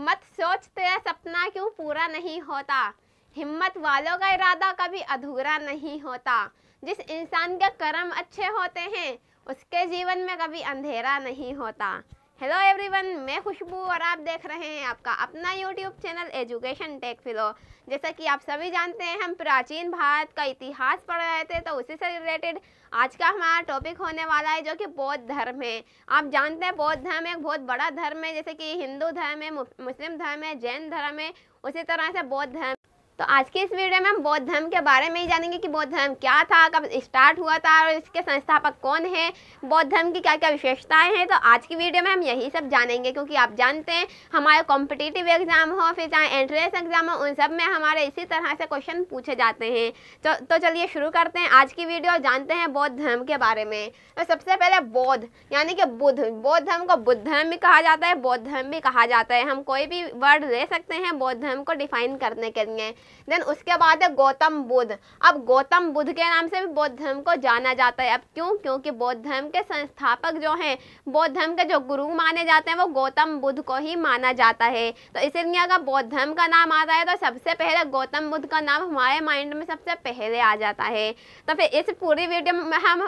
मत सोच तेरा सपना क्यों पूरा नहीं होता, हिम्मत वालों का इरादा कभी अधूरा नहीं होता। जिस इंसान के कर्म अच्छे होते हैं उसके जीवन में कभी अंधेरा नहीं होता। हेलो एवरीवन, मैं खुशबू और आप देख रहे हैं आपका अपना यूट्यूब चैनल एजुकेशन टेक फिलो। जैसा कि आप सभी जानते हैं, हम प्राचीन भारत का इतिहास पढ़ रहे थे, तो उसी से रिलेटेड आज का हमारा टॉपिक होने वाला है, जो कि बौद्ध धर्म है। आप जानते हैं बौद्ध धर्म एक बहुत बड़ा धर्म है, जैसे कि हिंदू धर्म है, मुस्लिम धर्म है, जैन धर्म है, उसी तरह से बौद्ध धर्म। तो आज की इस वीडियो में हम बौद्ध धर्म के बारे में ही जानेंगे कि बौद्ध धर्म क्या था, कब स्टार्ट हुआ था और इसके संस्थापक कौन है, बौद्ध धर्म की क्या क्या विशेषताएं हैं। तो आज की वीडियो में हम यही सब जानेंगे, क्योंकि आप जानते हैं हमारे कॉम्पिटिटिव एग्जाम हो, फिर चाहे एंट्रेंस एग्जाम हो, उन सब में हमारे इसी तरह से क्वेश्चन पूछे जाते हैं। तो चलिए शुरू करते हैं आज की वीडियो और जानते हैं बौद्ध धर्म के बारे में। तो सबसे पहले बौद्ध यानी कि बुद्ध, बौद्ध धर्म को बुद्ध धर्म भी कहा जाता है, बौद्ध धर्म भी कहा जाता है। हम कोई भी वर्ड ले सकते हैं बौद्ध धर्म को डिफाइन करने के लिए। देन उसके बाद है गौतम बुद्ध। अब गौतम बुद्ध के नाम से भी बौद्ध धर्म को जाना जाता है। अब क्यों? क्योंकि बौद्ध धर्म के संस्थापक जो हैं, बौद्ध धर्म के जो गुरु माने जाते हैं, वो गौतम बुद्ध को ही माना जाता है। तो इसीलिए अगर बौद्ध धर्म का नाम आता है तो सबसे पहले गौतम बुद्ध का नाम हमारे माइंड में सबसे पहले आ जाता है। तो फिर इस पूरी वीडियो में हम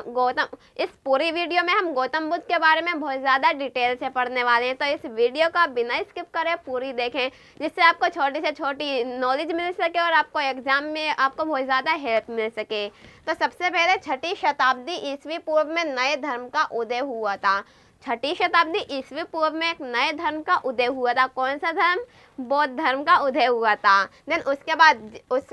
गौतम बुद्ध के बारे में बहुत ज़्यादा डिटेल से पढ़ने वाले हैं। तो इस वीडियो का बिना स्किप करे पूरी देखें, जिससे आपको छोटी से छोटी नॉलेज मिल सके और आपको एग्जाम में आपको बहुत ज़्यादा हेल्प मिल सके। तो सबसे पहले 6ठी शताब्दी ईस्वी पूर्व में नए धर्म का उदय हुआ था। 6ठी शताब्दी ईस्वी पूर्व में एक नए धर्म का उदय हुआ था। कौन सा धर्म? बौद्ध धर्म का उदय हुआ था। देन उसके बाद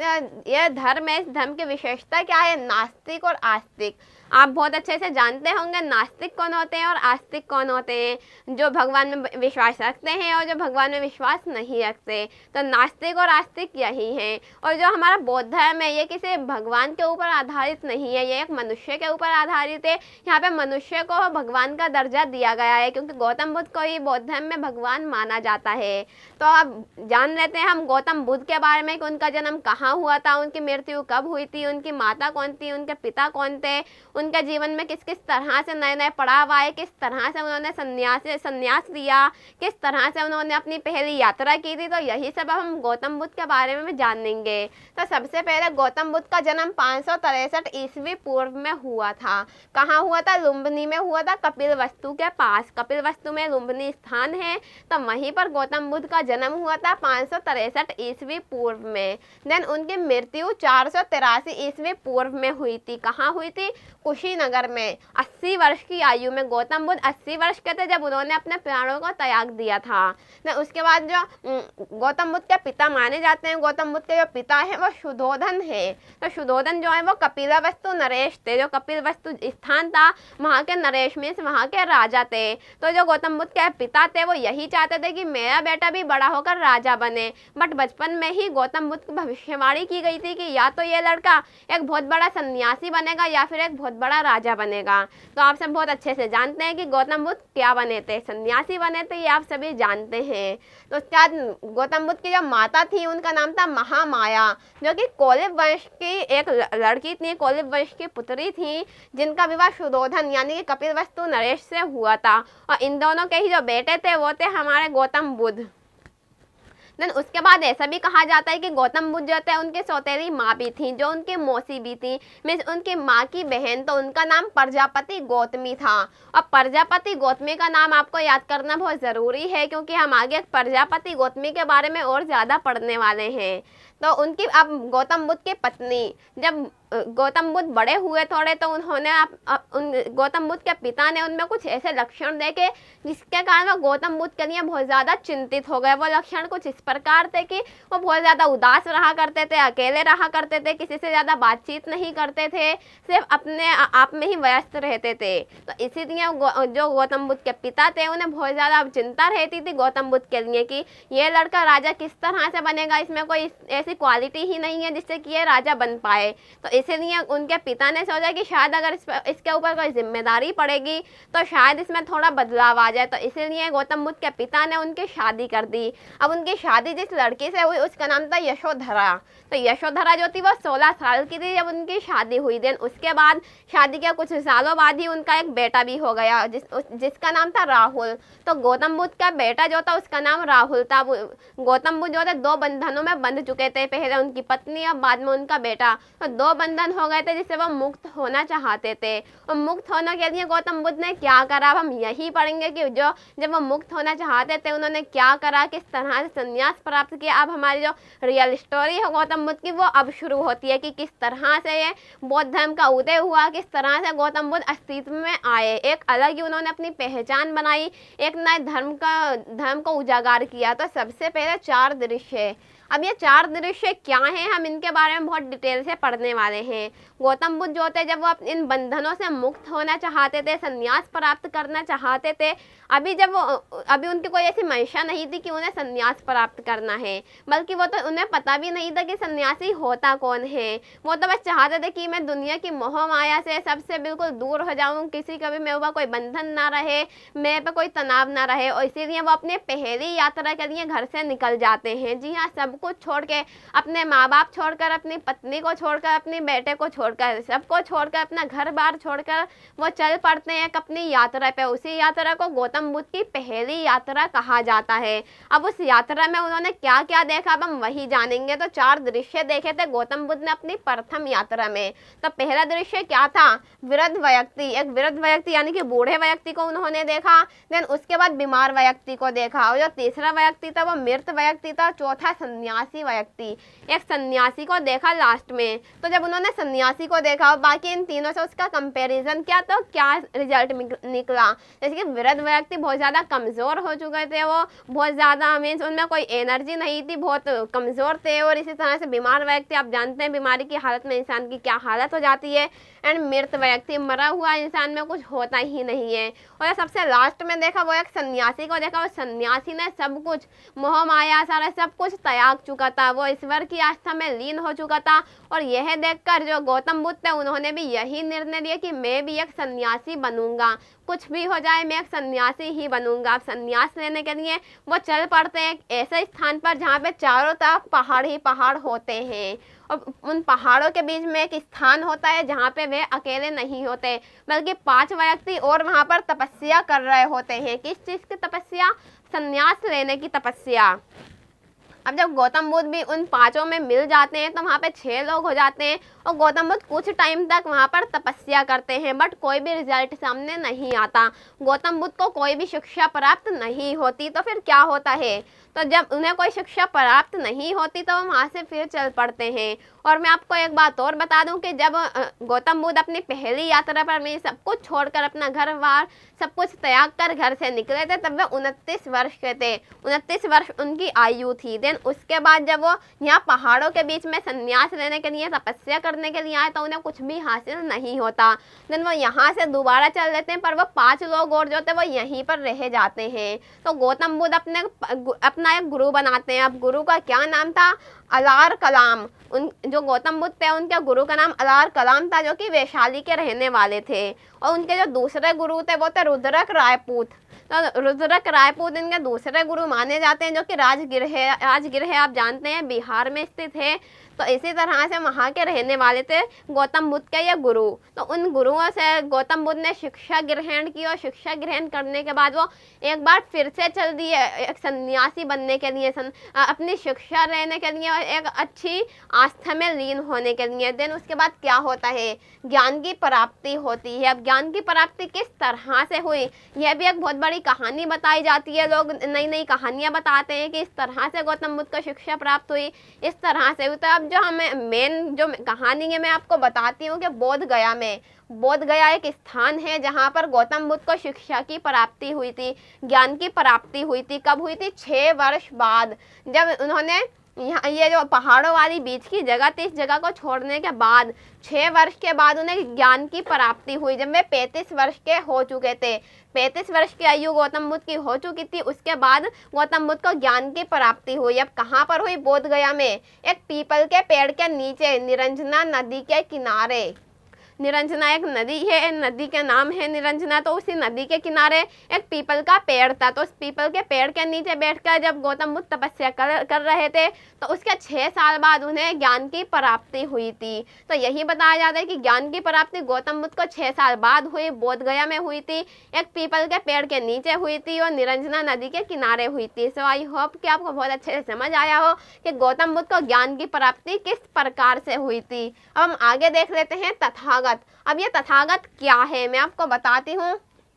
यह धर्म है, इस धर्म की विशेषता क्या है? नास्तिक और आस्तिक। आप बहुत अच्छे से जानते होंगे नास्तिक कौन होते हैं और आस्तिक कौन होते हैं। जो भगवान में विश्वास रखते हैं और जो भगवान में विश्वास नहीं रखते। तो नास्तिक और आस्तिक यही हैं। और जो हमारा बौद्ध धर्म है, ये किसी भगवान के ऊपर आधारित नहीं है, ये एक मनुष्य के ऊपर आधारित है। यहाँ पे मनुष्य को भगवान का दर्जा दिया गया है, क्योंकि गौतम बुद्ध को ही बौद्ध धर्म में भगवान माना जाता है। तो अब जान लेते हैं हम गौतम बुद्ध के बारे में कि उनका जन्म कहाँ हुआ था, उनकी मृत्यु कब हुई थी, उनकी माता कौन थी, उनके पिता कौन थे, उनके जीवन में किस किस तरह से नए नए पड़ाव आए, किस तरह से उन्होंने संन्यास लिया, किस तरह से उन्होंने अपनी पहली यात्रा की थी। तो यही सब हम गौतम बुद्ध के बारे में जानेंगे। तो सबसे पहले गौतम बुद्ध का जन्म 563 ईस्वी पूर्व में हुआ था। कहाँ हुआ था? लुम्बिनी में हुआ था, कपिलवस्तु के पास। कपिलवस्तु में लुम्बिनी स्थान है, तो वहीं पर गौतम बुद्ध का जन्म हुआ था 563 ईस्वी पूर्व में। देन उनकी मृत्यु 483 ईस्वी पूर्व में हुई थी। कहाँ हुई थी? कुशीनगर में। 80 वर्ष की आयु में गौतम बुद्ध 80 वर्ष के थे जब उन्होंने अपने प्राणों को त्याग दिया था। उसके बाद जो गौतम बुद्ध के पिता माने जाते हैं, गौतम बुद्ध के जो पिता है वो शुद्धोधन है। तो शुद्धोधन जो है वो कपिलवस्तु नरेश थे। जो कपिलवस्तु स्थान था, वहाँ के नरेश में वहाँ के राजा थे। तो जो गौतम बुद्ध के पिता थे वो यही चाहते थे कि मेरा बेटा भी बड़ा होकर राजा बने। बट बचपन में ही गौतम बुद्ध की भविष्यवाणी की गई थी कि या तो ये लड़का एक बहुत बड़ा सन्यासी बनेगा या फिर एक बहुत बड़ा राजा बनेगा। तो आप सब बहुत अच्छे से जानते हैं कि गौतम बुद्ध क्या बने थे, सन्यासी बने थे, ये आप सभी जानते हैं। तो उसके बाद गौतम बुद्ध की जो माता थी उनका नाम था महामाया, जो कि कौलिब वंश की एक लड़की थी, कौलिब वंश की पुत्री थी, जिनका विवाह शुद्धोधन यानी कि कपिलवस्तु नरेश से हुआ था। और इन दोनों के ही जो बेटे थे वो थे हमारे गौतम बुद्ध। देन उसके बाद ऐसा भी कहा जाता है कि गौतम बुद्ध जो थे उनके सौतेली माँ भी थी, जो उनकी मौसी भी थी, मीन्स उनकी माँ की बहन। तो उनका नाम प्रजापति गौतमी था। और प्रजापति गौतमी का नाम आपको याद करना बहुत ज़रूरी है, क्योंकि हम आगे प्रजापति गौतमी के बारे में और ज़्यादा पढ़ने वाले हैं। तो उनकी अब गौतम बुद्ध की पत्नी, जब गौतम बुद्ध बड़े हुए थोड़े, तो उन्होंने गौतम बुद्ध के पिता ने उनमें कुछ ऐसे लक्षण देखे जिसके कारण वो गौतम बुद्ध के लिए बहुत ज़्यादा चिंतित हो गए। वो लक्षण कुछ इस प्रकार थे कि वो बहुत ज़्यादा उदास रहा करते थे, अकेले रहा करते थे, किसी से ज़्यादा बातचीत नहीं करते थे, सिर्फ अपने आप में ही व्यस्त रहते थे। तो इसीलिए जो गौतम बुद्ध के पिता थे उन्हें बहुत ज़्यादा चिंता रहती थी गौतम बुद्ध के लिए कि ये लड़का राजा किस तरह से बनेगा, इसमें कोई ऐसी क्वालिटी ही नहीं है जिससे कि ये राजा बन पाए। तो इसीलिए उनके पिता ने सोचा कि शायद अगर इसके ऊपर कोई जिम्मेदारी पड़ेगी तो शायद इसमें थोड़ा बदलाव आ जाए। तो इसीलिए गौतम बुद्ध के पिता ने उनकी शादी कर दी। अब उनकी शादी जिस लड़की से हुई उसका नाम था यशोधरा। तो यशोधरा जो थी वो 16 साल की थी जब उनकी शादी हुई। देन उसके बाद शादी के कुछ सालों बाद ही उनका एक बेटा भी हो गया जिसका नाम था राहुल। तो गौतम बुद्ध का बेटा जो था उसका नाम राहुल था। गौतम बुद्ध जो थे 2 बंधनों में बंध चुके थे, पहले उनकी पत्नी और बाद में उनका बेटा। तो 2 बंधन हो गए थे जिससे वो मुक्त होना चाहते थे। और मुक्त होने के लिए गौतम बुद्ध ने क्या करा, अब हम यही पढ़ेंगे कि जब वो मुक्त होना चाहते थे उन्होंने क्या करा, किस तरह से संन्यास प्राप्त किया। अब हमारी जो रियल स्टोरी है गौतम बुद्ध की वो अब शुरू होती है कि किस तरह से ये बौद्ध धर्म का उदय हुआ, किस तरह से गौतम बुद्ध अस्तित्व में आए, एक अलग ही उन्होंने अपनी पहचान बनाई, एक नए धर्म को उजागर किया। तो सबसे पहले 4 दृश्य। अब ये 4 दृश्य क्या हैं, हम इनके बारे में बहुत डिटेल से पढ़ने वाले हैं। गौतम बुद्ध जो थे जब वो इन बंधनों से मुक्त होना चाहते थे, संन्यास प्राप्त करना चाहते थे, अभी उनकी कोई ऐसी मंशा नहीं थी कि उन्हें संन्यास प्राप्त करना है, बल्कि वो तो उन्हें पता भी नहीं था कि सन्यासी होता कौन है। वो तो बस चाहते थे कि मैं दुनिया की मोह माया से सबसे बिल्कुल दूर हो जाऊं, किसी का भी मेरे ऊपर कोई बंधन ना रहे, मेरे पे कोई तनाव ना रहे। और इसीलिए वो अपने पहली यात्रा के लिए घर से निकल जाते हैं। जी हाँ, सब कुछ छोड़ के, अपने माँ बाप छोड़कर, अपनी पत्नी को छोड़कर, अपने बेटे को छोड़कर, सबको छोड़कर, अपना घर बार छोड़कर वो चल पड़ते हैं अपनी यात्रा पे। उसी यात्रा को गौतम बुद्ध की पहली यात्रा कहा जाता है। अब उस यात्रा में उन्होंने क्या क्या देखा अब हम वही जानेंगे। तो 4 दृश्य देखे थे गौतम बुद्ध ने अपनी प्रथम यात्रा में। तो पहला दृश्य क्या था, वृद्ध व्यक्ति, एक वृद्ध व्यक्ति यानी कि बूढ़े व्यक्ति को उन्होंने देखा। देन उसके बाद बीमार व्यक्ति को देखा, और जो तीसरा व्यक्ति था वो मृत व्यक्ति था। चौथा सन्यासी व्यक्ति, एक सन्यासी को देखा लास्ट में। तो जब उन्होंने सन्यासी को देखा और बाकी इन तीनों से उसका कंपैरिजन किया तो क्या रिजल्ट निकला। जैसे कि वृद्ध व्यक्ति बहुत ज़्यादा कमज़ोर हो चुके थे, वो बहुत ज़्यादा मीन्स उनमें कोई एनर्जी नहीं थी, बहुत कमज़ोर थे। और इसी तरह से बीमार व्यक्ति, आप जानते हैं बीमारी की हालत में इंसान की क्या हालत हो जाती है। एंड मृत व्यक्ति, मरा हुआ इंसान में कुछ होता ही नहीं है। और सबसे लास्ट में देखा वो एक सन्यासी को देखा। और सन्यासी ने सब कुछ, मोह माया सारा सब कुछ त्याग चुका था, वो ईश्वर की आस्था में लीन हो चुका था। और यह देखकर जो गौतम बुद्ध थे उन्होंने भी यही निर्णय लिया कि मैं भी एक सन्यासी बनूंगा, कुछ भी हो जाए मैं एक सन्यासी ही बनूंगा। अब सन्यास लेने के लिए वो चल पड़ते हैं ऐसे स्थान पर जहाँ पे चारों तरफ पहाड़ ही पहाड़ होते हैं। और उन पहाड़ों के बीच में एक स्थान होता है जहाँ पे वे अकेले नहीं होते, बल्कि 5 व्यक्ति और वहाँ पर तपस्या कर रहे होते हैं। किस चीज़ की तपस्या, संन्यास लेने की तपस्या। अब जब गौतम बुद्ध भी उन 5 में मिल जाते हैं तो वहाँ पे 6 लोग हो जाते हैं। और गौतम बुद्ध कुछ टाइम तक वहाँ पर तपस्या करते हैं, बट कोई भी रिजल्ट सामने नहीं आता। गौतम बुद्ध को कोई भी शिक्षा प्राप्त नहीं होती। तो फिर क्या होता है, तो जब उन्हें कोई शिक्षा प्राप्त नहीं होती तो वो वहाँ से फिर चल पड़ते हैं। और मैं आपको एक बात और बता दूं कि जब गौतम बुद्ध अपनी पहली यात्रा पर में सब कुछ छोड़कर, अपना घर बार सब कुछ त्याग कर घर से निकले थे, तब वे 29 वर्ष के थे। 29 वर्ष उनकी आयु थी। देन उसके बाद जब वो यहाँ पहाड़ों के बीच में संन्यास लेने के लिए, तपस्या करने के लिए आए तो उन्हें कुछ भी हासिल नहीं होता। देन वो यहाँ से दोबारा चल देते हैं, पर वो 5 लोग और जो थे वो यहीं पर रह जाते हैं। तो गौतम बुद्ध अपना एक गुरु बनाते हैं। अब गुरु का क्या नाम था, अलार कलाम। जो गौतम बुद्ध थे उनके गुरु का नाम अलार कलाम था, जो कि वैशाली के रहने वाले थे। और उनके जो दूसरे गुरु थे वो थे रुद्रक रायपूत। तो रुद्रक रायपूत इनके दूसरे गुरु माने जाते हैं, जो कि राजगीर है, आप जानते हैं बिहार में स्थित है। तो इसी तरह से वहाँ के रहने वाले थे गौतम बुद्ध के ये गुरु। तो उन गुरुओं से गौतम बुद्ध ने शिक्षा ग्रहण की, और शिक्षा ग्रहण करने के बाद वो एक बार फिर से चल दिए एक सन्यासी बनने के लिए, अपनी शिक्षा लेने के लिए और एक अच्छी आस्था में लीन होने के लिए। देन उसके बाद क्या होता है, ज्ञान की प्राप्ति होती है। अब ज्ञान की प्राप्ति किस तरह से हुई, यह भी एक बहुत बड़ी कहानी बताई जाती है। लोग नई नई कहानियाँ बताते हैं कि इस तरह से गौतम बुद्ध को शिक्षा प्राप्त हुई, इस तरह से हुई। तो अब जो हमें मेन जो कहानी है मैं आपको बताती हूँ कि बोध गया एक स्थान है जहाँ पर गौतम बुद्ध को शिक्षा की प्राप्ति हुई थी, ज्ञान की प्राप्ति हुई थी। कब हुई थी, 6 वर्ष बाद, जब उन्होंने यहाँ ये जो पहाड़ों वाली बीच की जगह थी, इस जगह को छोड़ने के बाद 6 वर्ष के बाद उन्हें ज्ञान की प्राप्ति हुई, जब वे 35 वर्ष के हो चुके थे। 35 वर्ष की आयु गौतम बुद्ध की हो चुकी थी, उसके बाद गौतम बुद्ध को ज्ञान की प्राप्ति हुई। अब कहाँ पर हुई? बोध गया में, एक पीपल के पेड़ के नीचे निरंजना नदी के किनारे। निरंजना एक नदी है, नदी का नाम है निरंजना। तो उसी नदी के किनारे एक पीपल का पेड़ था, तो उस पीपल के पेड़ के नीचे बैठकर जब गौतम बुद्ध तपस्या कर रहे थे, तो उसके 6 साल बाद उन्हें ज्ञान की प्राप्ति हुई थी। तो यही बताया जाता है कि ज्ञान की प्राप्ति गौतम बुद्ध को 6 साल बाद हुई, बोध गया में हुई थी, एक पीपल के पेड़ के नीचे हुई थी और निरंजना नदी के किनारे हुई थी। सो आई होप कि आपको बहुत अच्छे से समझ आया हो कि गौतम बुद्ध को ज्ञान की प्राप्ति किस प्रकार से हुई थी। अब हम आगे देख लेते हैं तथागत। अब ये तथागत क्या है, मैं आपको बताती हूँ।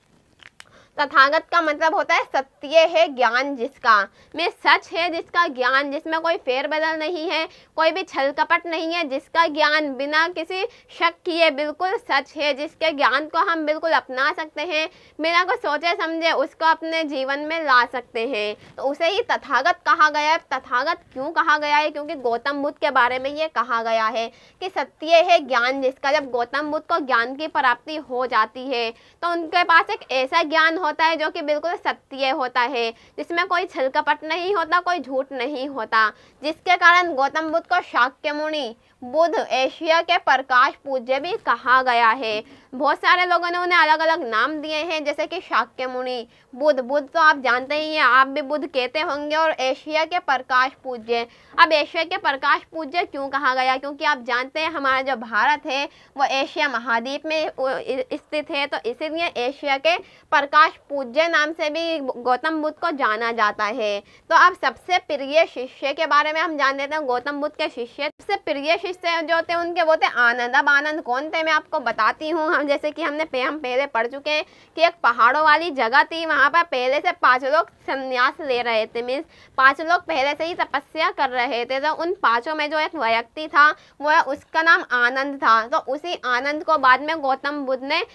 तथागत का मतलब होता है सत्य है ज्ञान जिसका, में सच है जिसका ज्ञान, जिसमें कोई फेरबदल नहीं है, कोई भी छल कपट नहीं है, जिसका ज्ञान बिना किसी शक किए बिल्कुल सच है, जिसके ज्ञान को हम बिल्कुल अपना सकते हैं, बिना कुछ सोचे समझे उसको अपने जीवन में ला सकते हैं, तो उसे ही तथागत कहा गया है। तथागत क्यों कहा गया है? क्योंकि गौतम बुद्ध के बारे में ये कहा गया है कि सत्य है ज्ञान जिसका। जब गौतम बुद्ध को ज्ञान की प्राप्ति हो जाती है तो उनके पास एक ऐसा ज्ञान होता है जो कि बिल्कुल सत्य होता है, जिसमें कोई छल कपट नहीं होता, कोई झूठ नहीं होता, जिसके कारण गौतम बुद्ध को शाक्य मुनि, बुद्ध, एशिया के प्रकाश पूज्य भी कहा गया है। बहुत सारे लोगों ने उन्हें अलग अलग नाम दिए हैं, जैसे कि शाक्य मुनि, बुद्ध तो आप जानते ही हैं, आप भी बुद्ध कहते होंगे, और एशिया के प्रकाश पूज्य। अब एशिया के प्रकाश पूज्य क्यों कहा गया? क्योंकि आप जानते हैं हमारा जो भारत है वो एशिया महाद्वीप में स्थित है, तो इसीलिए एशिया के प्रकाश पूज्य नाम से भी गौतम बुद्ध को जाना जाता है। तो अब सबसे प्रिय शिष्य के बारे में हम जान लेते हैं। गौतम बुद्ध के शिष्य, सबसे प्रिय शिष्य जो थे उनके वो थे आनंद। अब आनंद कौन थे मैं आपको बताती हूँ। हम जैसे कि हम पहले पढ़ चुके हैं कि एक पहाड़ों वाली जगह थी, वहाँ पर पहले से 5 लोग संन्यास ले रहे थे, मीन्स 5 लोग पहले से ही तपस्या कर रहे थे। तो उन 5 में जो एक व्यक्ति था वो उसका नाम आनंद था। तो उसी आनंद को बाद में गौतम बुद्ध ने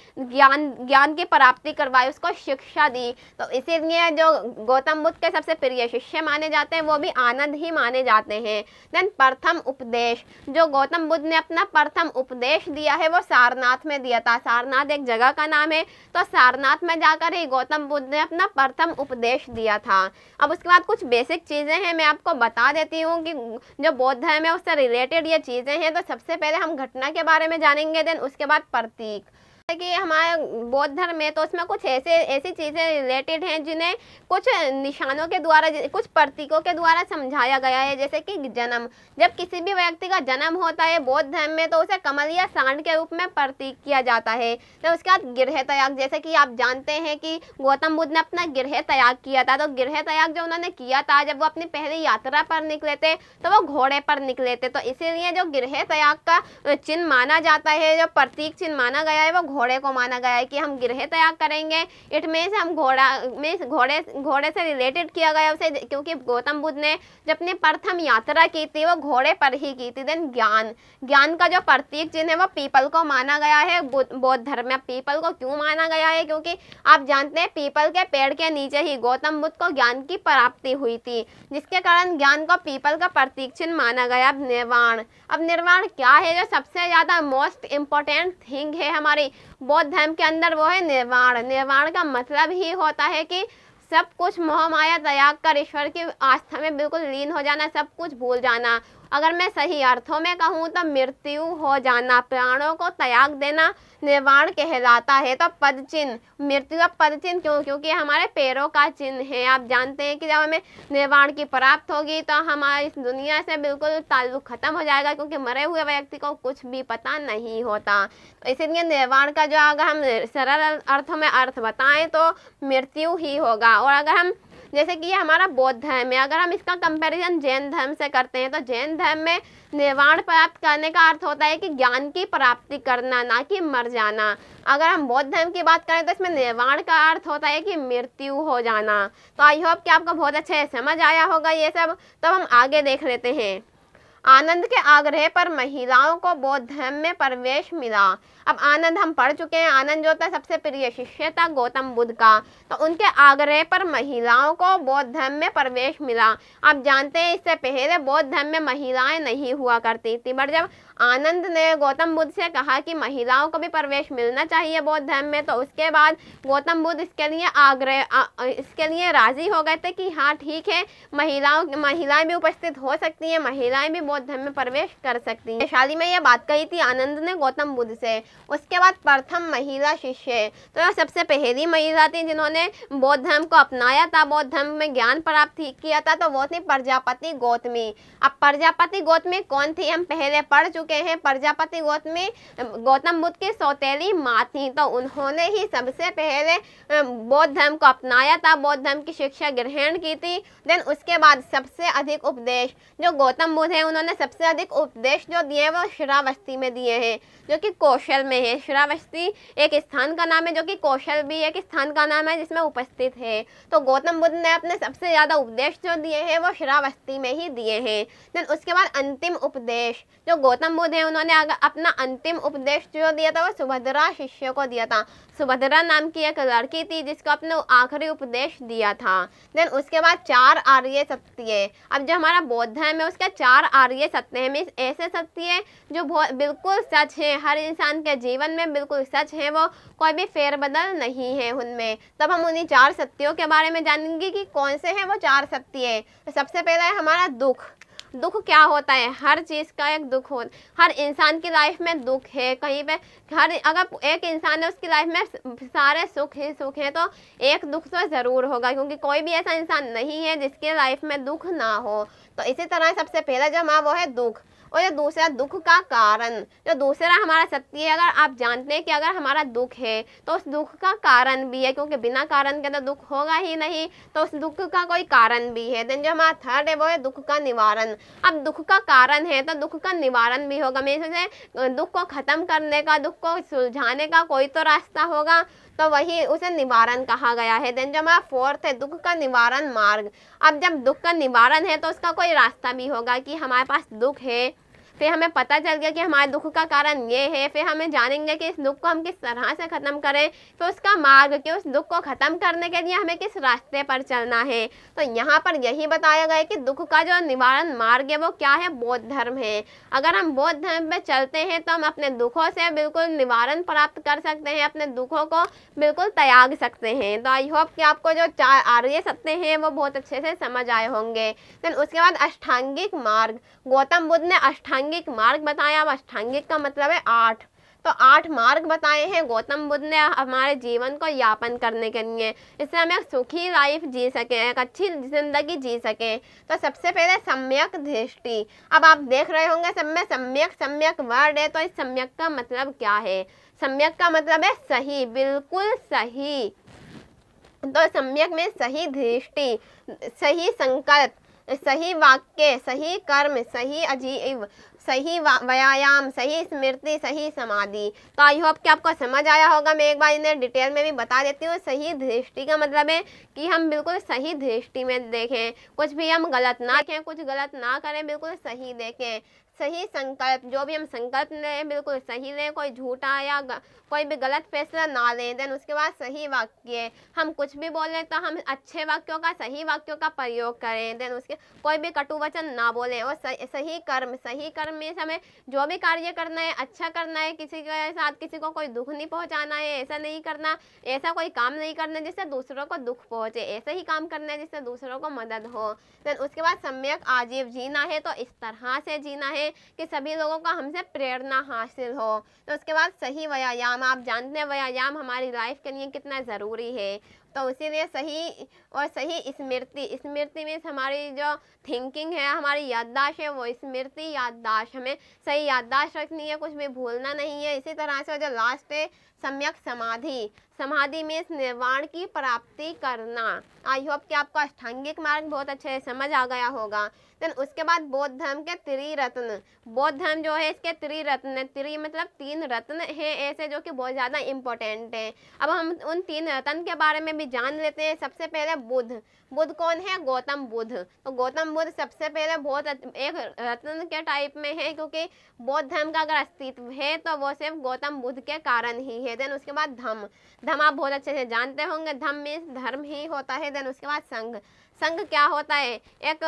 ज्ञान की प्राप्ति करवाई, उसको शिक्षा दी। तो इसीलिए जो गौतम बुद्ध के सबसे प्रिय शिष्य माने जाते हैं वो भी आनंद ही माने जाते हैं। देन प्रथम उपदेश, जो गौतम बुद्ध ने अपना प्रथम उपदेश दिया है वो सारनाथ में दिया था। सारनाथ एक जगह का नाम है, तो सारनाथ में जाकर ही गौतम बुद्ध ने अपना प्रथम उपदेश दिया था। अब उसके बाद कुछ बेसिक चीज़ें हैं, मैं आपको बता देती हूँ कि जो बौद्ध धर्म है उससे रिलेटेड ये चीज़ें हैं। तो सबसे पहले हम घटना के बारे में जानेंगे, देन उसके बाद प्रतीक कि हमारे बौद्ध धर्म में, तो उसमें कुछ ऐसी चीज़ें रिलेटेड हैं जिन्हें कुछ निशानों के द्वारा, कुछ प्रतीकों के द्वारा समझाया गया है। जैसे कि जन्म, जब किसी भी व्यक्ति का जन्म होता है बौद्ध धर्म में तो उसे कमल या सांड के रूप में प्रतीक किया जाता है। तो उसके बाद गृह त्याग, जैसे कि आप जानते हैं कि गौतम बुद्ध ने अपना गृह त्याग किया था। तो गृह त्याग जो उन्होंने किया था, जब वो अपनी पहली यात्रा पर निकले थे तो वो घोड़े पर निकले थे। तो इसीलिए जो गृह त्याग का चिन्ह माना जाता है, जो प्रतीक चिन्ह माना गया है, वो घोड़े को माना गया है कि हम गृह त्याग करेंगे। इट मीन्स हम घोड़े से रिलेटेड किया गया उसे, क्योंकि गौतम बुद्ध ने जब अपनी प्रथम यात्रा की थी वो घोड़े पर ही की थी। देन ज्ञान का जो प्रतीक चिन्ह है वो पीपल को माना गया है बौद्ध धर्म में। पीपल को क्यों माना गया है? क्योंकि आप जानते हैं पीपल के पेड़ के नीचे ही गौतम बुद्ध को ज्ञान की प्राप्ति हुई थी, जिसके कारण ज्ञान को पीपल का प्रतीक चिन्ह माना गया। अब निर्वाण क्या है? जो सबसे ज्यादा मोस्ट इम्पोर्टेंट थिंग है हमारी बौद्ध धर्म के अंदर, वो है निर्वाण। निर्वाण का मतलब ही होता है कि सब कुछ मोह माया त्याग कर ईश्वर की आस्था में बिल्कुल लीन हो जाना, सब कुछ भूल जाना। अगर मैं सही अर्थों में कहूँ तो मृत्यु हो जाना, प्राणों को त्याग देना निर्वाण कहलाता है। तो पद चिन्ह, मृत्यु का पद चिन्ह क्यों? क्योंकि हमारे पैरों का चिन्ह है। आप जानते हैं कि जब हमें निर्वाण की प्राप्त होगी तो हमारी इस दुनिया से बिल्कुल ताल्लुक खत्म हो जाएगा, क्योंकि मरे हुए व्यक्ति को कुछ भी पता नहीं होता। तो इसीलिए निर्वाण का जो अगर हम सरल अर्थों में अर्थ बताएं तो मृत्यु ही होगा। और अगर हम, जैसे कि ये हमारा बौद्ध धर्म है, अगर हम इसका कंपैरिजन जैन धर्म से करते हैं तो जैन धर्म में निर्वाण प्राप्त करने का अर्थ होता है कि ज्ञान की प्राप्ति करना, ना कि मर जाना। अगर हम बौद्ध धर्म की बात करें तो इसमें निर्वाण का अर्थ होता है कि मृत्यु हो जाना। तो आई होप कि आपको बहुत अच्छे से समझ आया होगा ये सब। तो हम आगे देख लेते हैं। आनंद के आग्रह पर महिलाओं को बौद्ध धर्म में प्रवेश मिला। अब आनंद हम पढ़ चुके हैं, आनंद जो था सबसे प्रिय शिष्य था गौतम बुद्ध का, तो उनके आग्रह पर महिलाओं को बौद्ध धर्म में प्रवेश मिला। आप जानते हैं इससे पहले बौद्ध धर्म में महिलाएं नहीं हुआ करती थी, पर जब आनंद ने गौतम बुद्ध से कहा कि महिलाओं को भी प्रवेश मिलना चाहिए बौद्ध धर्म में, तो उसके बाद गौतम बुद्ध इसके लिए राजी हो गए थे कि हाँ ठीक है, महिलाएं भी उपस्थित हो सकती हैं, महिलाएं भी बौद्ध धर्म में प्रवेश कर सकती हैं। वैशाली में ये बात कही थी आनंद ने गौतम बुद्ध से। उसके बाद प्रथम महिला शिष्य, तो सबसे पहली महिला थी जिन्होंने बौद्ध धर्म को अपनाया था, बौद्ध धर्म में ज्ञान प्राप्त किया था, तो वो थी प्रजापति गौतमी। अब प्रजापति गौतमी कौन थी हम पहले पढ़ चुके हैं। प्रजापति गौतमी गौतम बुद्ध की सौतेली माँ थी, तो उन्होंने ही सबसे पहले बौद्ध धर्म को अपनाया था, बौद्ध धर्म की शिक्षा ग्रहण की थी। देन उसके बाद सबसे अधिक उपदेश जो गौतम बुद्ध है, उन्होंने सबसे अधिक उपदेश जो दिए वो श्रावस्ती में दिए हैं, जो कि कौशल में है। श्रावस्ती एक स्थान का नाम है, जो कि कौशल भी एक स्थान का नाम है जिसमें उपस्थित है। तो गौतम बुद्ध ने अपने सबसे ज़्यादा उपदेश जो दिए हैं वो श्रावस्ती में ही दिए हैं। देन उसके बाद अंतिम उपदेश जो गौतम बुद्ध है, उन्होंने अपना अंतिम उपदेश जो दिया था वो सुभद्रा शिष्य को दिया था। सुभद्रा नाम की एक लड़की थी जिसको अपने आखिरी उपदेश दिया था। देन उसके बाद 4 आर्य सत्य। अब जो हमारा बौद्ध धर्म है उसके 4 आर्य सत्य है, मीन्स ऐसे सत्य जो बिल्कुल सच है, हर इंसान के जीवन में बिल्कुल सच है, वो कोई भी फेरबदल नहीं है उनमें। तब हम उन्हीं 4 सत्यों के बारे में जानेंगे कि कौन से हैं वो 4 सत्य है। तो सबसे पहला है हमारा दुख। दुख क्या होता है? हर चीज़ का एक दुख हो, हर इंसान की लाइफ में दुख है। कहीं पे अगर एक इंसान है उसकी लाइफ में सारे सुख ही सुख है, तो एक दुख तो ज़रूर होगा, क्योंकि कोई भी ऐसा इंसान नहीं है जिसके लाइफ में दुख ना हो। तो इसी तरह सबसे पहला जो हमारा वो है दुख। और जो दूसरा दुख का कारण, जो दूसरा हमारा सत्य है, अगर आप जानते हैं कि अगर हमारा दुख है तो उस दुख का कारण भी है, क्योंकि बिना कारण के तो दुख होगा ही नहीं, तो उस दुख का कोई कारण भी है। देन जो हमारा थर्ड है वो है दुख का निवारण। अब दुख का कारण है तो दुख का निवारण भी होगा, मीन्स दुख को खत्म करने का, दुख को सुलझाने का कोई तो रास्ता होगा, तो वही उसे निवारण कहा गया है। देन जो हमारा फोर्थ है दुख का निवारण मार्ग। अब जब दुख का निवारण है तो उसका कोई रास्ता भी होगा कि हमारे पास दुख है, फिर हमें पता चल गया कि हमारे दुख का कारण ये है, फिर हमें जानेंगे कि इस दुख को हम किस तरह से ख़त्म करें, फिर उसका मार्ग कि उस दुख को ख़त्म करने के लिए हमें किस रास्ते पर चलना है। तो यहाँ पर यही बताया गया है कि दुख का जो निवारण मार्ग है वो क्या है? बौद्ध धर्म है। अगर हम बौद्ध धर्म पे चलते हैं तो हम अपने दुखों से बिल्कुल निवारण प्राप्त कर सकते हैं, अपने दुखों को बिल्कुल त्याग सकते हैं। तो आई होप कि आपको जो 4 आर्य सत्य हैं वो बहुत अच्छे से समझ आए होंगे। देन उसके बाद अष्टांगिक मार्ग। गौतम बुद्ध ने अष्टांगिक मार्ग बताया। अब अष्टांगिक का मतलब है 8, तो 8 मार्ग बताए हैं गौतम बुद्ध ने हमारे जीवन को यापन करने के लिए, इससे हम एक सुखी लाइफ जी सकें, एक अच्छी जिंदगी जी सकें। तो सबसे पहले सम्यक दृष्टि। अब आप देख रहे होंगे सब में सम्यक वर्ड है, तो इस सम्यक का मतलब क्या है? सम्यक का मतलब है सही, बिल्कुल सही। तो सम्यक में सही दृष्टि, सही संकल्प, सही वाक्य, सही कर्म, सही अजीव, सही व्यायाम, सही स्मृति, सही समाधि। तो आई होप कि आपको समझ आया होगा। मैं एक बार इन्हें डिटेल में भी बता देती हूँ। सही दृष्टि का मतलब है कि हम बिल्कुल सही दृष्टि में देखें, कुछ भी हम गलत ना देखें, कुछ गलत ना करें, बिल्कुल सही देखें। सही संकल्प, जो भी हम संकल्प लें बिल्कुल सही लें, कोई झूठा या कोई भी गलत फैसला ना लें। देन उसके बाद सही वाक्य, हम कुछ भी बोलें तो हम अच्छे वाक्यों का, सही वाक्यों का प्रयोग करें। देन उसके कोई भी कटु वचन ना बोलें। और सही कर्म, सही कर्म में हमें जो भी कार्य करना है अच्छा करना है, किसी के साथ किसी को कोई दुख नहीं पहुंचाना है, ऐसा नहीं करना, ऐसा कोई काम नहीं करना जिससे दूसरों को दुख पहुंचे, ऐसे ही काम करना है जिससे दूसरों को मदद हो। देन उसके बाद सम्यक आजीव जीना है, तो इस तरह से जीना है कि सभी लोगों को हमसे प्रेरणा हासिल हो। तो उसके बाद सही व्यायाम। आप जानते हैं व्यायाम हमारी लाइफ के लिए कितना ज़रूरी है, तो इसीलिए सही और सही स्मृति। स्मृति में हमारी जो थिंकिंग है, हमारी याददाश्त है, वो स्मृति याददाश्त, हमें सही याददाश्त रखनी है, कुछ भी भूलना नहीं है। इसी तरह से जो लास्ट है सम्यक समाधि। समाधि में निर्वाण की प्राप्ति करना। आई होप कि आपको अष्टांगिक मार्ग बहुत अच्छे से समझ आ गया होगा। देन उसके बाद बौद्ध धर्म के त्रिरत्न। बौद्ध धर्म जो है इसके त्रिरत्न, त्रि मतलब 3 रत्न हैं ऐसे जो कि बहुत ज़्यादा इम्पोर्टेंट है। अब हम उन 3 रत्न के बारे में भी जान लेते हैं। सबसे पहले बुद्ध। बुद्ध कौन है? गौतम बुद्ध। तो गौतम बुद्ध सबसे पहले बहुत एक रत्न के टाइप में है, क्योंकि बौद्ध धर्म का अगर अस्तित्व है तो वो सिर्फ गौतम बुद्ध के कारण ही है। देन उसके बाद धम्म। धम्म आप बहुत अच्छे से जानते होंगे, धम्म मीन्स धर्म ही होता है। देन उसके बाद संघ। संघ क्या होता है? एक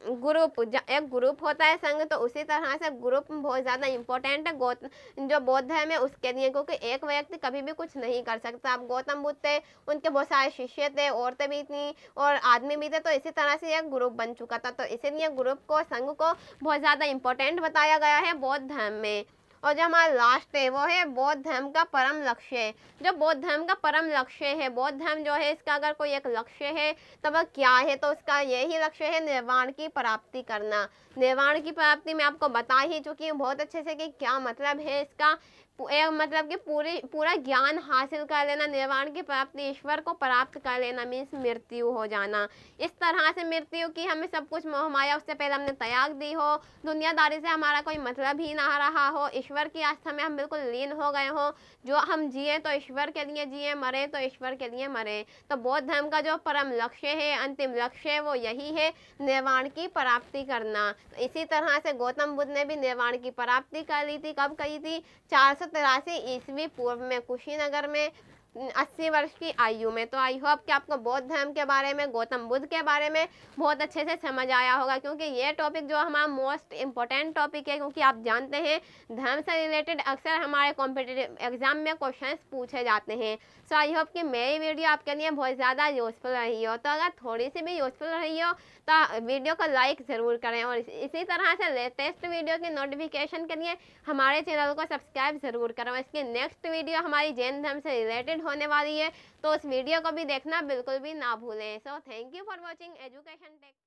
ग्रुप होता है संघ। तो उसी तरह से ग्रुप बहुत ज़्यादा इंपॉर्टेंट है जो बौद्ध धर्म है उसके लिए, क्योंकि एक व्यक्ति कभी भी कुछ नहीं कर सकता। अब गौतम बुद्ध थे, उनके बहुत सारे शिष्य थे, औरतें भी थी और आदमी भी थे, तो इसी तरह से एक ग्रुप बन चुका था। तो इसीलिए ग्रुप को, संघ को बहुत ज़्यादा इंपॉर्टेंट बताया गया है बौद्ध धर्म में। और जो हमारा लास्ट है वो है बौद्ध धर्म का परम लक्ष्य। जो बौद्ध धर्म का परम लक्ष्य है, बौद्ध धर्म जो है इसका अगर कोई एक लक्ष्य है तो वह क्या है? तो उसका यही लक्ष्य है निर्वाण की प्राप्ति करना। निर्वाण की प्राप्ति मैं आपको बता ही चुकी हूँ बहुत अच्छे से कि क्या मतलब है इसका। मतलब कि पूरा ज्ञान हासिल कर लेना, निर्वाण की प्राप्ति, ईश्वर को प्राप्त कर लेना मीन्स मृत्यु हो जाना। इस तरह से मृत्यु की हमें सब कुछ मोह माया उससे पहले हमने त्याग दी हो, दुनियादारी से हमारा कोई मतलब ही ना रहा हो, ईश्वर की आस्था में हम बिल्कुल लीन हो गए हो। जो हम जिए तो ईश्वर के लिए जिए, मरे तो ईश्वर के लिए मरे। तो बौद्ध धर्म का जो परम लक्ष्य है, अंतिम लक्ष्य है, वो यही है निर्वाण की प्राप्ति करना। तो इसी तरह से गौतम बुद्ध ने भी निर्वाण की प्राप्ति कर ली थी। कब करी थी? 483 ईस्वी पूर्व में, कुशीनगर में, 80 वर्ष की आयु में। तो आई होप कि आपको बौद्ध धर्म के बारे में, गौतम बुद्ध के बारे में बहुत अच्छे से समझ आया होगा, क्योंकि ये टॉपिक जो हमारा मोस्ट इम्पोर्टेंट टॉपिक है, क्योंकि आप जानते हैं धर्म से रिलेटेड अक्सर हमारे कॉम्पिटिटिव एग्जाम में क्वेश्चंस पूछे जाते हैं। सो आई होप कि मेरी वीडियो आपके लिए बहुत ज़्यादा यूजफुल रही हो। तो अगर थोड़ी सी भी यूजफुल रही हो तो वीडियो को लाइक ज़रूर करें, और इसी तरह से लेटेस्ट वीडियो की नोटिफिकेशन के लिए हमारे चैनल को सब्सक्राइब ज़रूर करें। इसकी नेक्स्ट वीडियो हमारी जैन धर्म से रिलेटेड होने वाली है, तो उस वीडियो को भी देखना बिल्कुल भी ना भूलें। So thank you for watching education take.